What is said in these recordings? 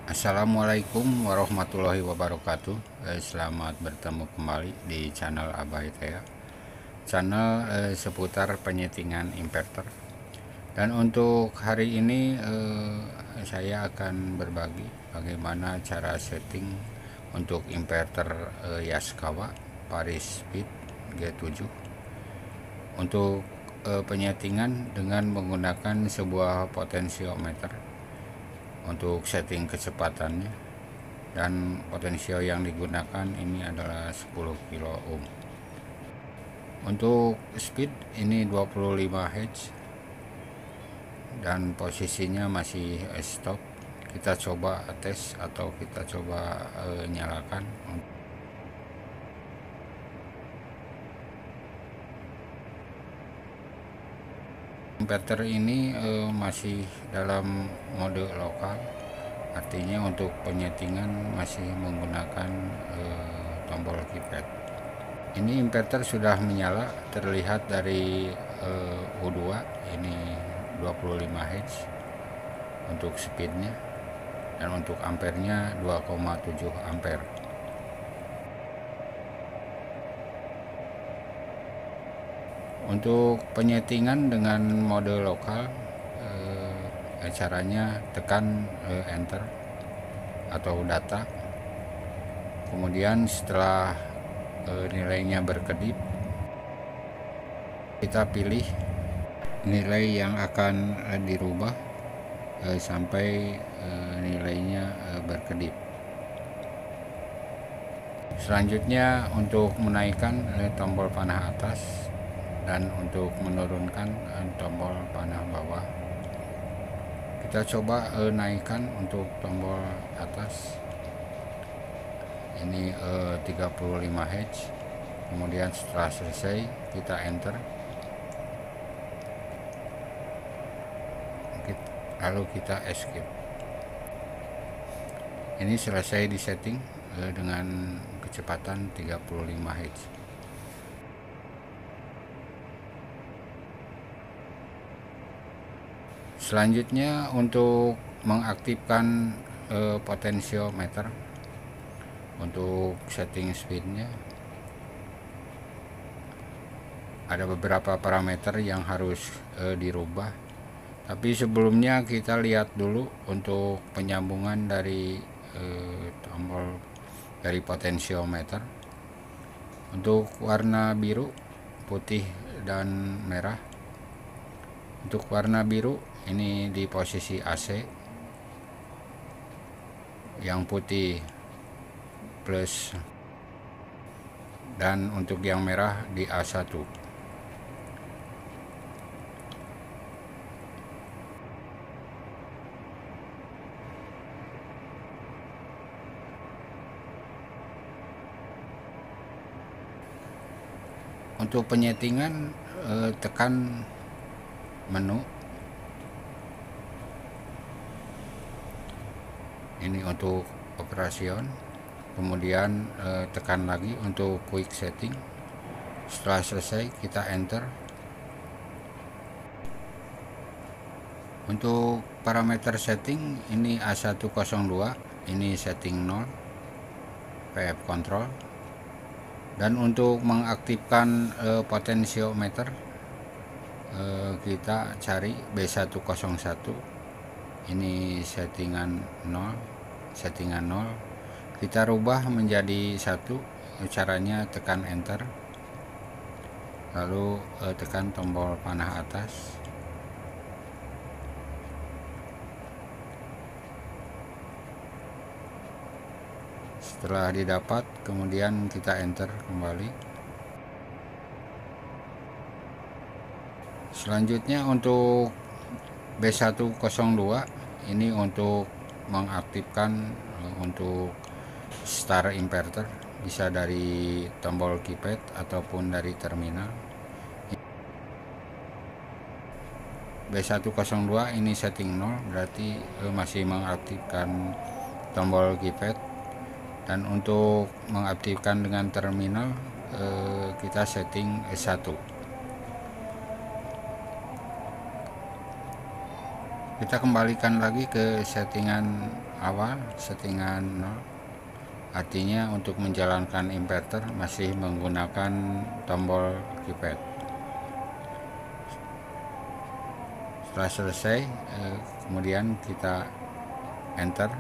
Assalamualaikum warahmatullahi wabarakatuh. Selamat bertemu kembali di channel Abah Teh, channel seputar penyetingan inverter. Dan untuk hari ini saya akan berbagi bagaimana cara setting untuk inverter Yaskawa Paris Speed G7 untuk penyetingan dengan menggunakan sebuah potensiometer untuk setting kecepatannya, dan potensio yang digunakan ini adalah 10 kilo ohm. Untuk speed ini 25 Hz dan posisinya masih stop. Kita coba tes atau kita coba nyalakan. Inverter ini masih dalam mode lokal, artinya untuk penyetingan masih menggunakan tombol keypad. Ini inverter sudah menyala, terlihat dari U2 ini 25 Hz untuk speednya, dan untuk ampernya 2,7 ampere. Untuk penyetingan dengan mode lokal, caranya tekan enter atau data, kemudian setelah nilainya berkedip, kita pilih nilai yang akan dirubah sampai nilainya berkedip. Selanjutnya untuk menaikkan tombol panah atas, dan untuk menurunkan tombol panah bawah. Kita coba naikkan untuk tombol atas ini 35 Hz. Kemudian setelah selesai kita enter, lalu kita escape. Ini selesai disetting dengan kecepatan 35 Hz. Selanjutnya untuk mengaktifkan potensiometer untuk setting speednya, ada beberapa parameter yang harus dirubah. Tapi sebelumnya kita lihat dulu untuk penyambungan dari tombol dari potensiometer. Untuk warna biru, putih, dan merah. Untuk warna biru ini di posisi AC, yang putih plus, dan untuk yang merah di A1. Untuk penyetingan tekan menu. Ini untuk operation, kemudian tekan lagi untuk quick setting. Setelah selesai kita enter. Untuk parameter setting ini A102, ini setting 0, PF control. Dan untuk mengaktifkan potensiometer, kita cari B101, ini settingan 0, kita rubah menjadi 1. Caranya tekan enter, lalu tekan tombol panah atas, setelah didapat kemudian kita enter kembali. Selanjutnya untuk B102 ini untuk mengaktifkan untuk start inverter, bisa dari tombol keypad ataupun dari terminal. B102 ini setting 0, berarti masih mengaktifkan tombol keypad. Dan untuk mengaktifkan dengan terminal kita setting 1. Kita kembalikan lagi ke settingan awal, settingan 0. Artinya untuk menjalankan inverter masih menggunakan tombol keypad. Setelah selesai, kemudian kita enter.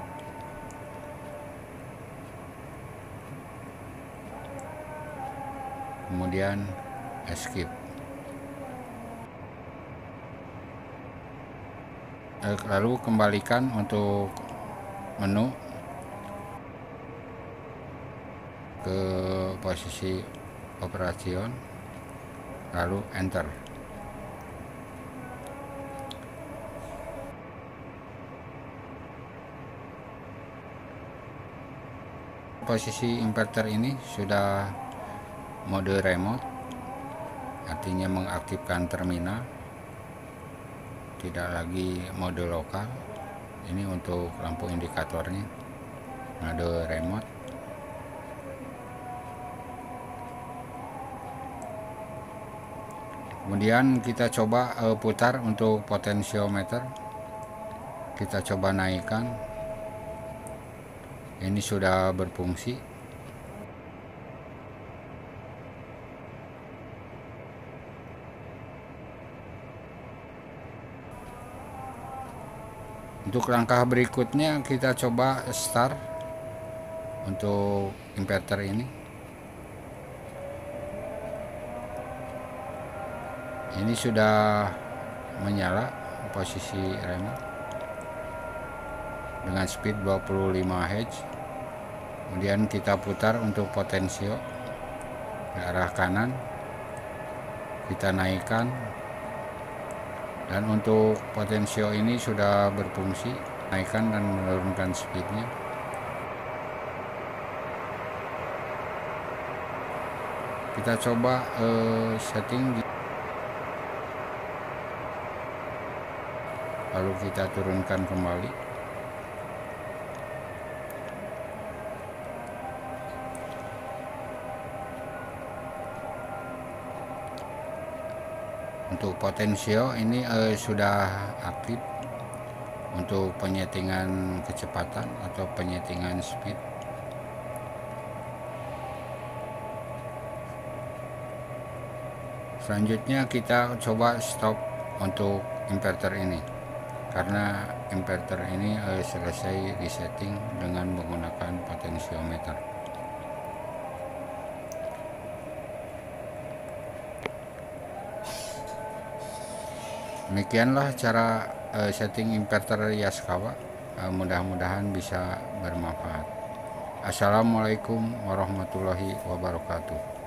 Kemudian escape. Lalu kembalikan untuk menu ke posisi operation, lalu enter. Posisi inverter ini sudah mode remote, artinya mengaktifkan terminal, tidak lagi mode lokal. Ini untuk lampu indikatornya, mode remote. Kemudian kita coba putar untuk potensiometer, kita coba naikkan. Ini sudah berfungsi. Untuk langkah berikutnya kita coba start untuk inverter ini. Ini sudah menyala posisi remote dengan speed 25 Hz. Kemudian kita putar untuk potensio ke arah kanan, kita naikkan, dan untuk potensio ini sudah berfungsi, naikkan dan menurunkan speednya. Kita coba setting lalu kita turunkan kembali. Untuk potensio ini sudah aktif untuk penyetingan kecepatan atau penyetingan speed. Selanjutnya kita coba stop untuk inverter ini, karena inverter ini selesai disetting dengan menggunakan potensiometer. Demikianlah cara setting inverter Yaskawa. Mudah-mudahan bisa bermanfaat. Assalamualaikum warahmatullahi wabarakatuh.